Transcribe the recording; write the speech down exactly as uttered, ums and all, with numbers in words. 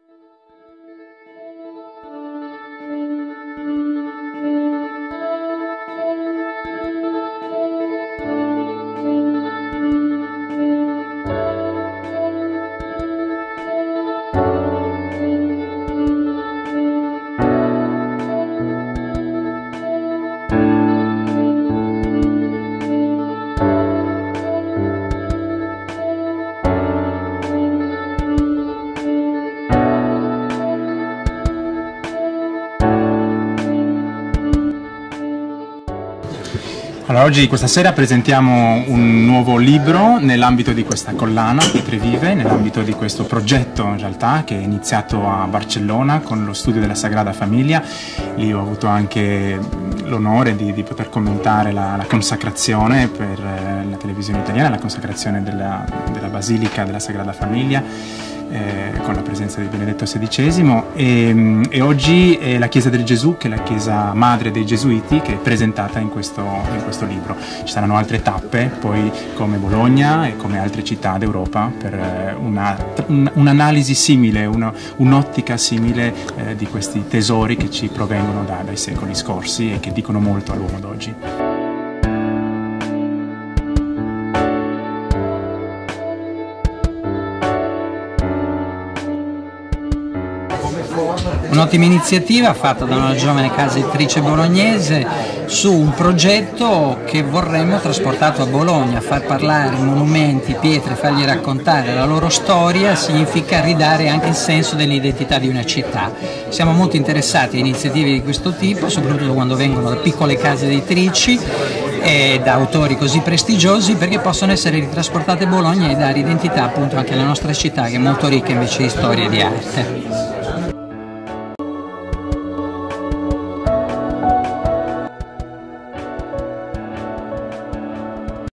Allora, oggi, questa sera, presentiamo un nuovo libro nell'ambito di questa collana Pietre Vive, nell'ambito di questo progetto in realtà che è iniziato a Barcellona con lo studio della Sagrada Famiglia. Lì ho avuto anche l'onore di, di poter commentare la, la consacrazione per eh, la televisione italiana, la consacrazione della, della Basilica della Sagrada Famiglia. Eh, con la presenza di Benedetto sedicesimo e, e oggi è la Chiesa del Gesù, che è la chiesa madre dei Gesuiti, che è presentata in questo, in questo libro. Ci saranno altre tappe poi, come Bologna e come altre città d'Europa, per un'analisi un, simile, un'ottica simile eh, di questi tesori che ci provengono da, dai secoli scorsi e che dicono molto all'uomo d'oggi. Un'ottima iniziativa fatta da una giovane casa editrice bolognese su un progetto che vorremmo trasportato a Bologna. Far parlare monumenti, pietre, fargli raccontare la loro storia significa ridare anche il senso dell'identità di una città. Siamo molto interessati a iniziative di questo tipo, soprattutto quando vengono da piccole case editrici e da autori così prestigiosi, perché possono essere ritrasportate a Bologna e dare identità appunto anche alla nostra città, che è molto ricca invece di storia e di arte.